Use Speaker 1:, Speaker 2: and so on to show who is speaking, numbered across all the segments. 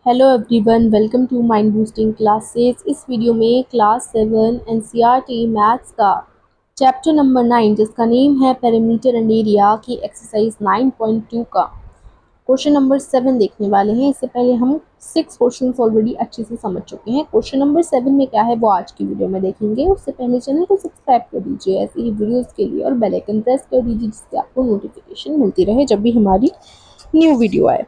Speaker 1: Hello everyone, welcome to mind boosting classes. इस video में class 7 NCERT maths का chapter number 9 जिसका name है पेरीमीटर एंड एरिया की एक्सरसाइज 9.2 का क्वेश्चन नंबर 7 देखने वाले हैं। इससे पहले हम 6 क्वेश्चंस ऑलरेडी अच्छे से समझ चुके हैं। क्वेश्चन नंबर 7 में क्या है वो आज की वीडियो में देखेंगे। उससे पहले चैनल को सब्सक्राइब कर दीजिए ऐसे ही वीडियोज़ के लिए और बेल आइकन प्रेस कर दीजिए जिससे आपको नोटिफिकेशन मिलती रहे जब भी हमारी न्यू वीडियो आए।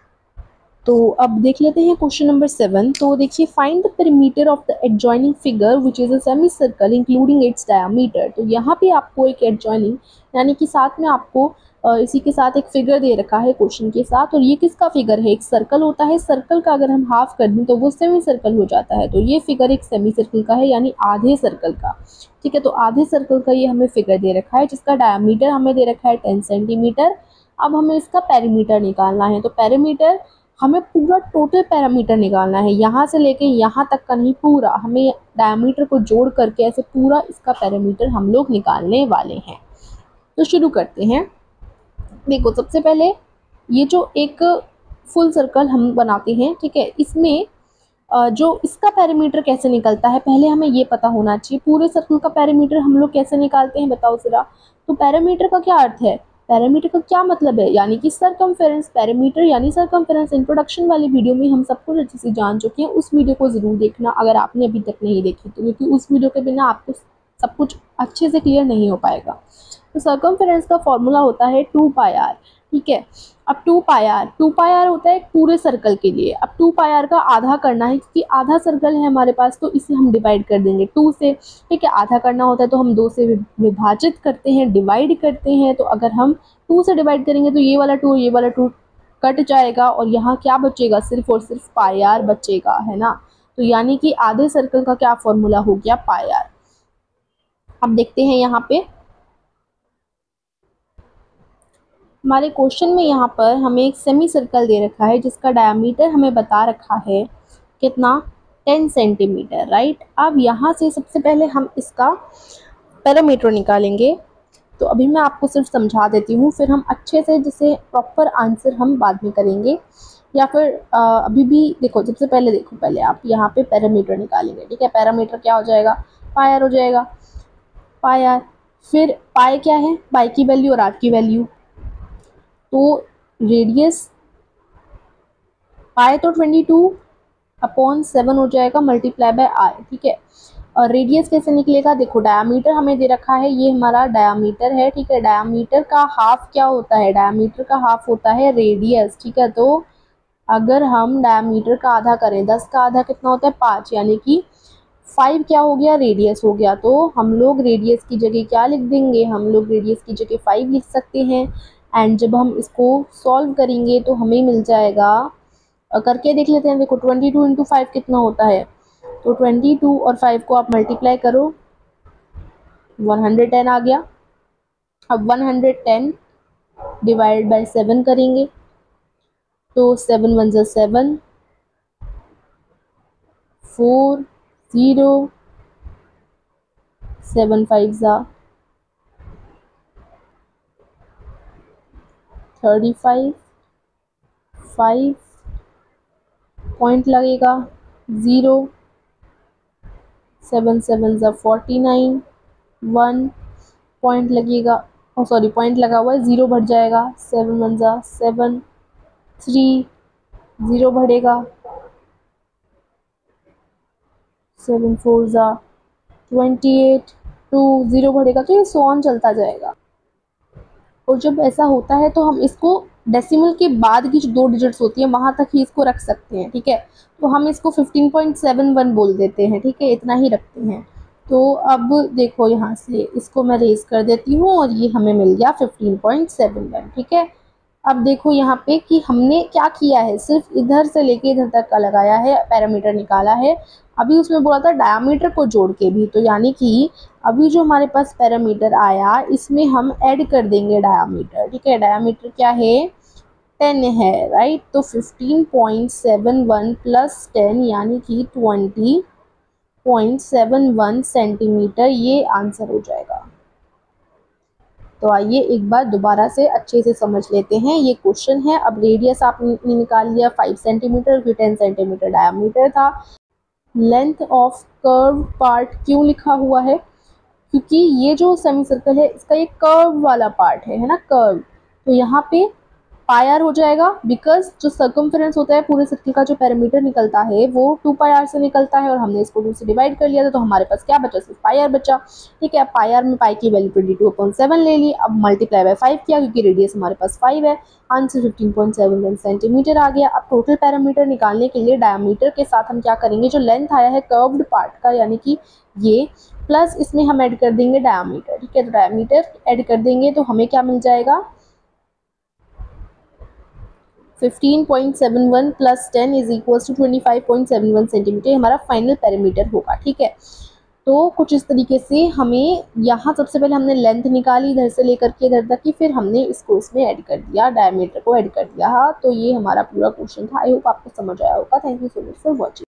Speaker 1: तो अब देख लेते हैं क्वेश्चन नंबर 7। तो देखिए, find the perimeter of the adjoining figure which is a semi circle including its diameter. तो यहाँ पे आपको एक एडजॉइनिंग यानी कि साथ में आपको इसी के साथ एक फिगर दे रखा है क्वेश्चन के साथ। और ये किसका फिगर है? एक सर्कल होता है, सर्कल का अगर हम हाफ कर दें तो वो सेमी सर्कल हो जाता है। तो ये फिगर एक सेमी सर्कल का है यानी आधे सर्कल का। ठीक है, तो आधे सर्कल का ये हमें फिगर दे रखा है जिसका डायमीटर हमें दे रखा है 10 सेंटीमीटर। अब हमें इसका पेरीमीटर निकालना है। तो पेरीमीटर हमें पूरा टोटल पैरामीटर निकालना है, यहाँ से लेके यहाँ तक का नहीं, पूरा हमें डायमीटर को जोड़ करके ऐसे पूरा इसका पैरामीटर हम लोग निकालने वाले हैं। तो शुरू करते हैं। देखो, सबसे पहले ये जो एक फुल सर्कल हम बनाते हैं, ठीक है, इसमें जो इसका पैरामीटर कैसे निकलता है पहले हमें ये पता होना चाहिए। पूरे सर्कल का पैरामीटर हम लोग कैसे निकालते हैं बताओ जरा। तो पैरामीटर का क्या अर्थ है? पैरामीटर का क्या मतलब है? यानी कि सरकमफेरेंस। पैरामीटर यानी सरकमफेरेंस। इंट्रोडक्शन वाली वीडियो में हम सब कुछ अच्छे से जान चुके हैं, उस वीडियो को जरूर देखना अगर आपने अभी तक नहीं देखी तो, क्योंकि उस वीडियो के बिना आपको सब कुछ अच्छे से क्लियर नहीं हो पाएगा। तो सरकमफेरेंस का फॉर्मूला होता है 2πr। ठीक है, अब 2πr होता है पूरे सर्कल के लिए। अब 2πr का आधा करना है क्योंकि आधा सर्कल है हमारे पास, तो इसे हम डिवाइड कर देंगे 2 से। ठीक है, आधा करना होता है तो हम 2 से विभाजित करते हैं, डिवाइड करते हैं। तो अगर हम 2 से डिवाइड करेंगे तो ये वाला 2 ये वाला 2 कट जाएगा और यहाँ क्या बचेगा? सिर्फ और सिर्फ πr बचेगा, है ना। तो यानी कि आधे सर्कल का क्या फॉर्मूला हो गया? πr। अब देखते हैं यहाँ पे हमारे क्वेश्चन में, यहाँ पर हमें एक सेमी सर्कल दे रखा है जिसका डायमीटर हमें बता रखा है कितना? 10 सेंटीमीटर, राइट। अब यहाँ से सबसे पहले हम इसका पैरामीटर निकालेंगे। तो अभी मैं आपको सिर्फ समझा देती हूँ, फिर हम अच्छे से जैसे प्रॉपर आंसर हम बाद में करेंगे, या फिर अभी भी देखो। सबसे पहले देखो, पहले आप यहाँ पे पैरामीटर निकालेंगे। ठीक है, पैरामीटर क्या हो जाएगा? पायर हो जाएगा, पायर। फिर पाई क्या है? पाई की वैल्यू और आर की वैल्यू। तो रेडियस पाई तो 22/7 हो जाएगा मल्टीप्लाई बाय आर। ठीक है, और रेडियस कैसे निकलेगा? देखो, डायमीटर हमें दे रखा है, ये हमारा डायमीटर है। ठीक है, डायमीटर का हाफ क्या होता है? डायमीटर का हाफ होता है रेडियस। ठीक है, तो अगर हम डायमीटर का आधा करें, 10 का आधा कितना होता है? 5, यानी कि 5 क्या हो गया? रेडियस हो गया। तो हम लोग रेडियस की जगह क्या लिख देंगे? हम लोग रेडियस की जगह 5 लिख सकते हैं। एंड जब हम इसको सॉल्व करेंगे तो हमें मिल जाएगा, करके देख लेते हैं। देखो, 22 इंटू 5 कितना होता है? तो 22 और 5 को आप मल्टीप्लाई करो, 110 आ गया। अब 110 डिवाइड बाय 7 करेंगे तो 7 1 जा 7, 4 0, 7 5 जा 35, 5 पॉइंट लगेगा 0, 7 7 जा 49, 1 पॉइंट लगेगा, सॉरी पॉइंट लगा हुआ है, 0 बढ़ जाएगा, 7 1 जा 7, 3 0 बढ़ेगा, 7 4 जा 28, 2 0 बढ़ेगा। तो ये सो ऑन चलता जाएगा। और जब ऐसा होता है तो हम इसको डेसिमल के बाद की जो 2 डिजिट्स होती है वहां तक ही इसको रख सकते हैं। ठीक है, तो हम इसको 15.71 बोल देते हैं। ठीक है, इतना ही रखते हैं। तो अब देखो, यहाँ से इसको मैं रेज कर देती हूँ और ये हमें मिल गया 15.71। ठीक है, अब देखो यहाँ पे कि हमने क्या किया है, सिर्फ इधर से लेके इधर तक का लगाया है, पैरामीटर निकाला है। अभी उसमें बोला था डायमीटर को जोड़ के भी, तो यानी कि अभी जो हमारे पास पैरामीटर आया इसमें हम ऐड कर देंगे डायमीटर। ठीक है, डायमीटर क्या है? 10 है, राइट। तो 15.71 प्लस 10 यानी कि 20.71 सेंटीमीटर, ये आंसर हो जाएगा। तो आइए एक बार दोबारा से अच्छे से समझ लेते हैं। ये क्वेश्चन है, अब रेडियस आपने निकाल लिया 5 सेंटीमीटर, फिर 10 सेंटीमीटर डायमीटर था। लेंथ ऑफ कर्व पार्ट क्यों लिखा हुआ है? क्योंकि ये जो सेमी सर्कल है इसका ये कर्व वाला पार्ट है ना, कर्व। तो यहाँ पे पाई आर हो जाएगा, बिकॉज जो सर्कमफेरेंस होता है पूरे सर्कल का जो पैरामीटर निकलता है वो 2 पाई आर से निकलता है, और हमने इसको 2 से डिवाइड कर लिया था, तो हमारे पास क्या बचा? सिर्फ पाई आर बचा। ठीक है, पाई आर में पाई की वैल्यू 22/7 ले ली, अब मल्टीप्लाई बाय 5 किया क्योंकि रेडियस हमारे पास 5 है। आंसर 15.71 सेंटीमीटर आ गया। अब टोटल पैरामीटर निकालने के लिए डायमीटर के साथ हम क्या करेंगे, जो लेंथ आया है कर्व्ड पार्ट का यानी कि ये, प्लस इसमें हम ऐड कर देंगे डायमीटर। ठीक है, तो डायमीटर ऐड कर देंगे तो हमें क्या मिल जाएगा? 15.71 plus 10 is equal to 25.71 centimetre हमारा फाइनल पैरामीटर होगा। ठीक है, तो कुछ इस तरीके से हमें यहाँ सबसे पहले हमने लेंथ निकाली इधर से लेकर के इधर तक की, फिर हमने इसको इसमें ऐड कर दिया, डायमीटर को ऐड कर दिया। तो ये हमारा पूरा क्वेश्चन था। आई होप आपको समझ आया होगा। Thank you so much for watching.